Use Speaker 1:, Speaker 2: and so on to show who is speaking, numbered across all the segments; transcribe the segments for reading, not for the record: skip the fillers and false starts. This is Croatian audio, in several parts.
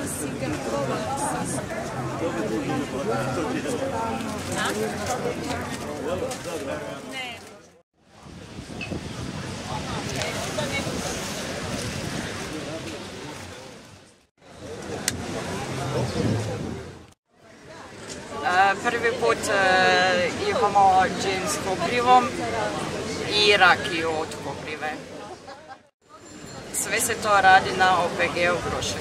Speaker 1: Prvi put imamo džem s koprivom i rakiju od koprive. Sve se to radi na OPG-u Grošek.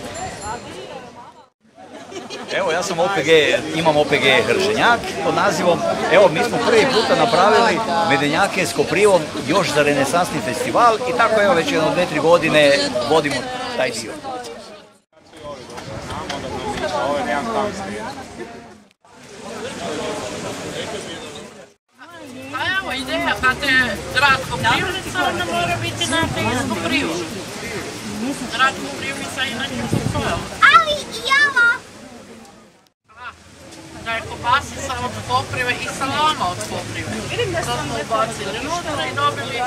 Speaker 2: Evo, ja sam imam OPG Hrženjak pod nazivom. Evo, mi smo prvi puta napravili medenjake s koprivom još za renesansni festival i tako evo već jedno 2-3 godine vodimo taj dio.
Speaker 3: Pa evo ideja, kad je grad Koprivnica, onda mora biti naprijed s Koprivom. Grad Koprivnica inače postojala.
Speaker 4: Ali i java!
Speaker 3: Da je kobasica od Koprive i salama od Koprive. To smo ubacili unutra i dobili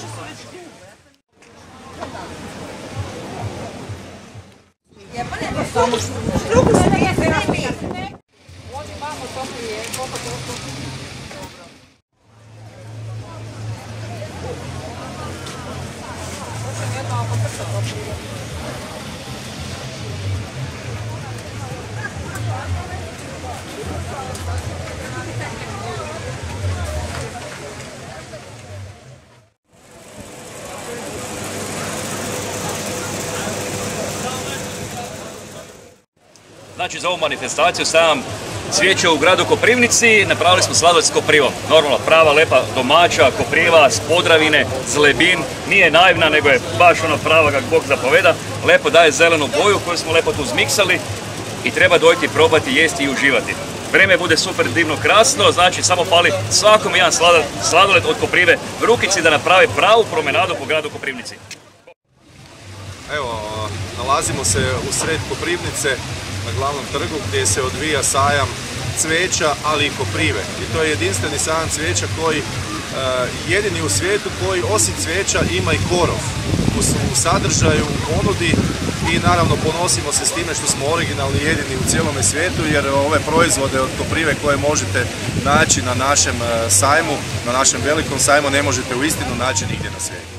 Speaker 5: Znači, za ovu manifestaciju Sajam cvijeća u gradu Koprivnici napravili smo sladoled s koprivom. Normalno, prava, lepa domaća kopriva s Podravine, zlebin. Nije naivna, nego je baš ona prava kako Bog zapoveda. Lepo daje zelenu boju koju smo lepo tu zmiksali i treba dojti, probati, jesti i uživati. Vreme bude super, divno, krasno, znači samo fali svakom jedan sladoled od koprive v rukici da napravi pravu promenadu po gradu Koprivnici.
Speaker 6: Evo, nalazimo se u sred Koprivnice, na glavnom trgu gdje se odvija sajam cvijeća, ali i koprive. I to je jedinstveni sajam cvijeća koji jedini u svijetu koji osim cvijeća ima i korov u sadržaju, u ponudi i naravno ponosimo se s time što smo originalni jedini u cijelome svijetu jer ove proizvode od koprive koje možete naći na našem sajmu, na našem velikom sajmu ne možete uistinu naći nigdje na svijetu.